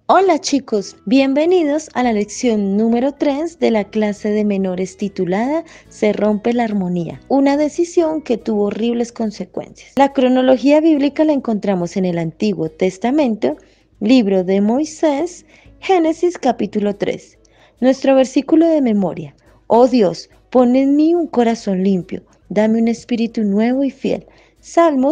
Hola chicos, bienvenidos a la lección número 3 de la clase de menores titulada Se rompe la armonía, una decisión que tuvo horribles consecuencias. La cronología bíblica la encontramos en el Antiguo Testamento, libro de Moisés, Génesis capítulo 3. Nuestro versículo de memoria: Oh Dios, pon en mí un corazón limpio, dame un espíritu nuevo y fiel. Salmo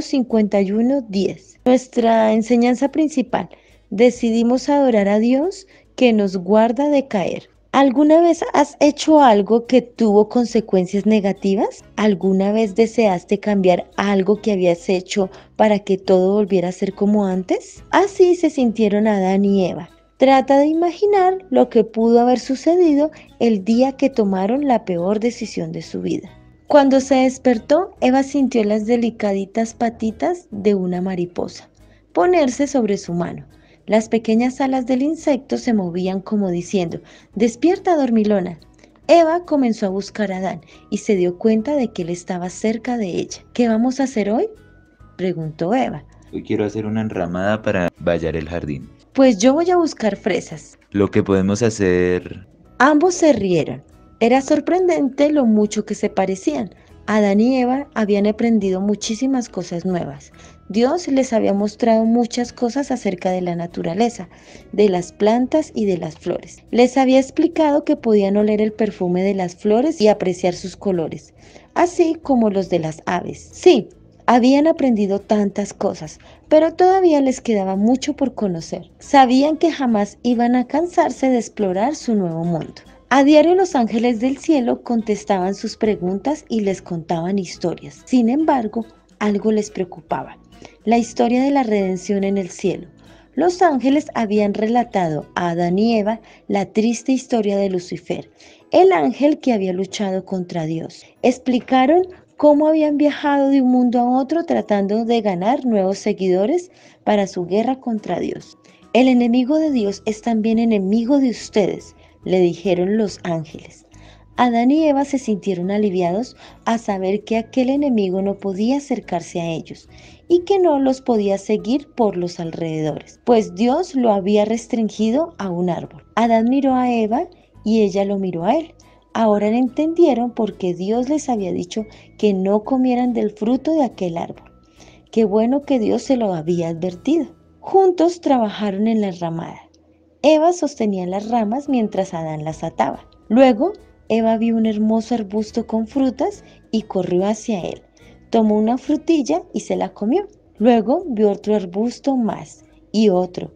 51:10. Nuestra enseñanza principal: decidimos adorar a Dios que nos guarda de caer. ¿Alguna vez has hecho algo que tuvo consecuencias negativas? ¿Alguna vez deseaste cambiar algo que habías hecho para que todo volviera a ser como antes? Así se sintieron Adán y Eva. Trata de imaginar lo que pudo haber sucedido el día que tomaron la peor decisión de su vida. Cuando se despertó, Eva sintió las delicaditas patitas de una mariposa ponerse sobre su mano. Las pequeñas alas del insecto se movían como diciendo: «Despierta, dormilona». Eva comenzó a buscar a Adán y se dio cuenta de que él estaba cerca de ella. «¿Qué vamos a hacer hoy?», preguntó Eva. Hoy quiero hacer una enramada para vallar el jardín. «Pues yo voy a buscar fresas». Lo que podemos hacer... Ambos se rieron. Era sorprendente lo mucho que se parecían. Adán y Eva habían aprendido muchísimas cosas nuevas. Dios les había mostrado muchas cosas acerca de la naturaleza, de las plantas y de las flores. Les había explicado que podían oler el perfume de las flores y apreciar sus colores, así como los de las aves. Sí, habían aprendido tantas cosas, pero todavía les quedaba mucho por conocer. Sabían que jamás iban a cansarse de explorar su nuevo mundo. A diario los ángeles del cielo contestaban sus preguntas y les contaban historias. Sin embargo, algo les preocupaba: la historia de la redención en el cielo. Los ángeles habían relatado a Adán y Eva la triste historia de Lucifer, el ángel que había luchado contra Dios. Explicaron cómo habían viajado de un mundo a otro tratando de ganar nuevos seguidores para su guerra contra Dios. El enemigo de Dios es también enemigo de ustedes, le dijeron los ángeles. Adán y Eva se sintieron aliviados a saber que aquel enemigo no podía acercarse a ellos y que no los podía seguir por los alrededores, pues Dios lo había restringido a un árbol. Adán miró a Eva y ella lo miró a él. Ahora entendieron por qué Dios les había dicho que no comieran del fruto de aquel árbol. Qué bueno que Dios se lo había advertido. Juntos trabajaron en la ramada. Eva sostenía las ramas mientras Adán las ataba. Luego, Eva vio un hermoso arbusto con frutas y corrió hacia él. Tomó una frutilla y se la comió. Luego vio otro arbusto más, y otro,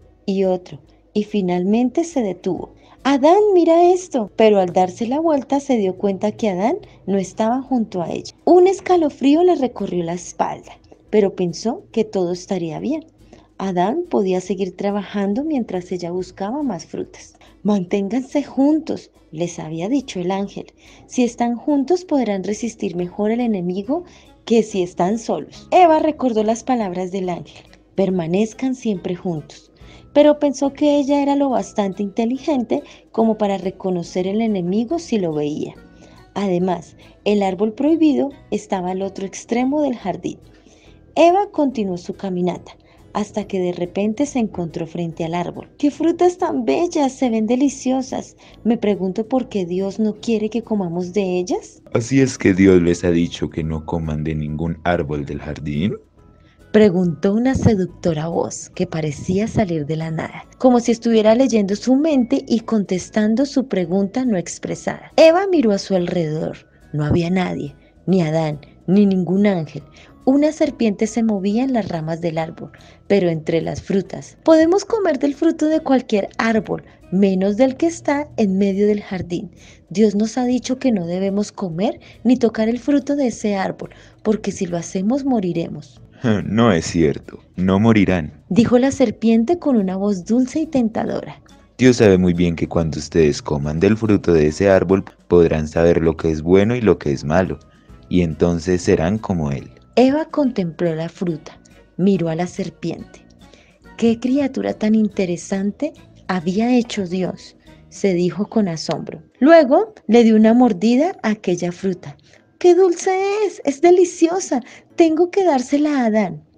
y finalmente se detuvo. «Adán, mira esto», pero al darse la vuelta se dio cuenta que Adán no estaba junto a ella. Un escalofrío le recorrió la espalda, pero pensó que todo estaría bien. Adán podía seguir trabajando mientras ella buscaba más frutas. «Manténganse juntos», les había dicho el ángel. «Si están juntos podrán resistir mejor al enemigo que si están solos». Eva recordó las palabras del ángel: «Permanezcan siempre juntos». Pero pensó que ella era lo bastante inteligente como para reconocer el enemigo si lo veía. Además, el árbol prohibido estaba al otro extremo del jardín. Eva continuó su caminata hasta que de repente se encontró frente al árbol. «¡Qué frutas tan bellas! Se ven deliciosas. Me pregunto por qué Dios no quiere que comamos de ellas». ¿Así es que Dios les ha dicho que no coman de ningún árbol del jardín?, preguntó una seductora voz que parecía salir de la nada, como si estuviera leyendo su mente y contestando su pregunta no expresada. Eva miró a su alrededor. No había nadie, ni Adán, ni ningún ángel. Una serpiente se movía en las ramas del árbol, pero entre las frutas. «Podemos comer del fruto de cualquier árbol, menos del que está en medio del jardín. Dios nos ha dicho que no debemos comer ni tocar el fruto de ese árbol, porque si lo hacemos moriremos». No es cierto, no morirán. Dijo la serpiente con una voz dulce y tentadora. Dios sabe muy bien que cuando ustedes coman del fruto de ese árbol podrán saber lo que es bueno y lo que es malo, y entonces serán como Él. Eva contempló la fruta, miró a la serpiente. «¿Qué criatura tan interesante había hecho Dios?», se dijo con asombro. Luego le dio una mordida a aquella fruta. «¡Qué dulce es! ¡Es deliciosa! Tengo que dársela a Adán».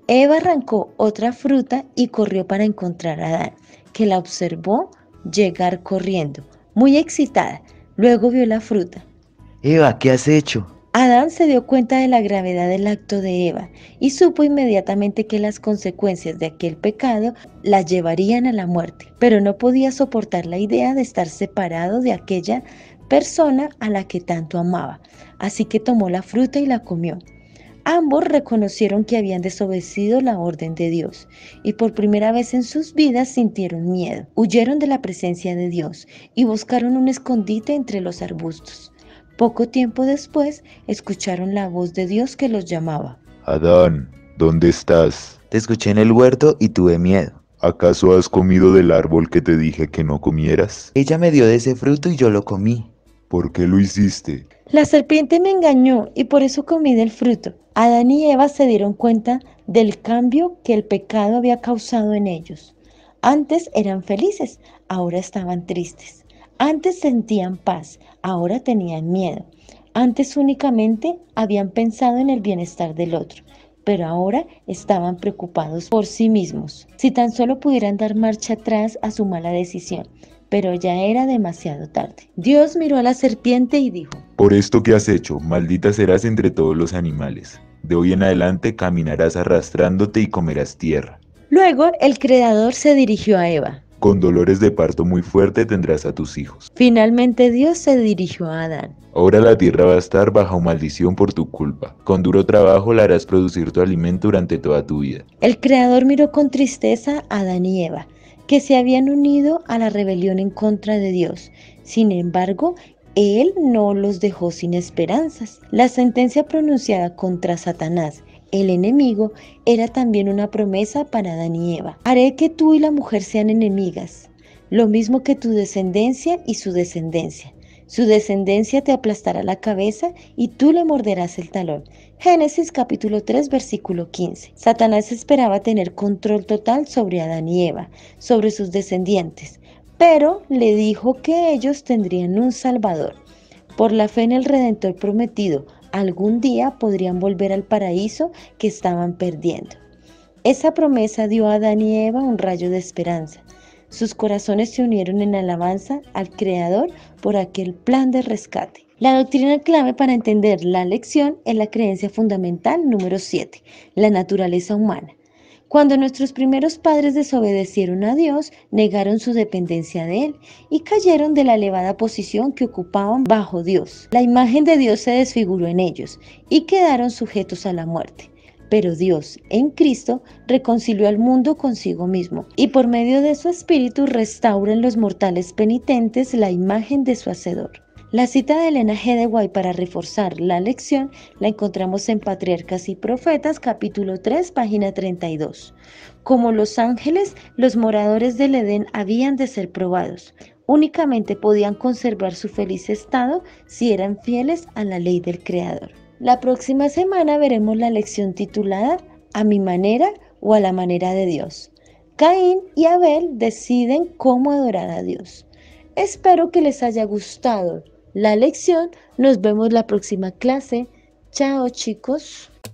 Eva arrancó otra fruta y corrió para encontrar a Adán, que la observó llegar corriendo, muy excitada. Luego vio la fruta. Eva, ¿qué has hecho? Adán se dio cuenta de la gravedad del acto de Eva y supo inmediatamente que las consecuencias de aquel pecado la llevarían a la muerte, pero no podía soportar la idea de estar separado de aquella persona a la que tanto amaba, así que tomó la fruta y la comió. Ambos reconocieron que habían desobedecido la orden de Dios y por primera vez en sus vidas sintieron miedo. Huyeron de la presencia de Dios y buscaron un escondite entre los arbustos. Poco tiempo después escucharon la voz de Dios que los llamaba. Adán, ¿dónde estás? Te escuché en el huerto y tuve miedo. ¿Acaso has comido del árbol que te dije que no comieras? Ella me dio de ese fruto y yo lo comí. ¿Por qué lo hiciste? La serpiente me engañó y por eso comí del fruto. Adán y Eva se dieron cuenta del cambio que el pecado había causado en ellos. Antes eran felices, ahora estaban tristes. Antes sentían paz, ahora tenían miedo. Antes únicamente habían pensado en el bienestar del otro, pero ahora estaban preocupados por sí mismos. Si tan solo pudieran dar marcha atrás a su mala decisión, pero ya era demasiado tarde. Dios miró a la serpiente y dijo: Por esto que has hecho, maldita serás entre todos los animales. De hoy en adelante caminarás arrastrándote y comerás tierra. Luego el Creador se dirigió a Eva. Con dolores de parto muy fuerte tendrás a tus hijos. Finalmente Dios se dirigió a Adán. Ahora la tierra va a estar bajo maldición por tu culpa. Con duro trabajo la harás producir tu alimento durante toda tu vida. El Creador miró con tristeza a Adán y Eva, que se habían unido a la rebelión en contra de Dios. Sin embargo, Él no los dejó sin esperanzas. La sentencia pronunciada contra Satanás, el enemigo, era también una promesa para Adán y Eva. Haré que tú y la mujer sean enemigas, lo mismo que tu descendencia y su descendencia. Su descendencia te aplastará la cabeza y tú le morderás el talón. Génesis capítulo 3 versículo 15. Satanás esperaba tener control total sobre Adán y Eva, sobre sus descendientes, pero le dijo que ellos tendrían un Salvador. Por la fe en el Redentor prometido, algún día podrían volver al paraíso que estaban perdiendo. Esa promesa dio a Adán y Eva un rayo de esperanza. Sus corazones se unieron en alabanza al Creador por aquel plan de rescate. La doctrina clave para entender la lección es la creencia fundamental número 7, la naturaleza humana. Cuando nuestros primeros padres desobedecieron a Dios, negaron su dependencia de Él y cayeron de la elevada posición que ocupaban bajo Dios. La imagen de Dios se desfiguró en ellos y quedaron sujetos a la muerte. Pero Dios, en Cristo, reconcilió al mundo consigo mismo y por medio de su Espíritu restaura en los mortales penitentes la imagen de su Hacedor. La cita de Elena G. de White para reforzar la lección la encontramos en Patriarcas y Profetas, capítulo 3, página 32. Como los ángeles, los moradores del Edén habían de ser probados. Únicamente podían conservar su feliz estado si eran fieles a la ley del Creador. La próxima semana veremos la lección titulada A mi manera o a la manera de Dios. Caín y Abel deciden cómo adorar a Dios. Espero que les haya gustado la lección. Nos vemos la próxima clase. Chao, chicos.